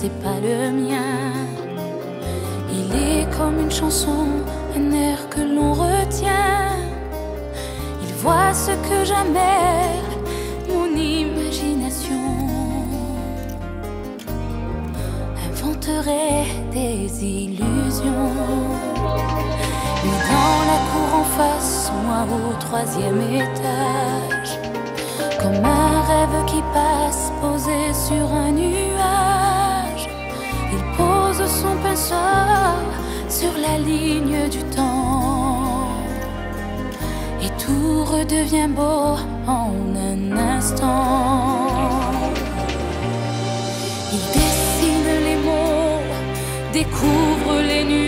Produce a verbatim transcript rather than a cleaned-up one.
c'est pas le mien. Il est comme une chanson, un air que l'on retient. Il voit ce que jamais mon imagination inventerait des illusions. Lui dans la cour en face, moi au troisième étage, comme un rêve qui passe posé sur un nuage. Il pose son pinceau sur la ligne du temps et tout redevient beau en un instant. Il dessine les mots, découvre les nuages,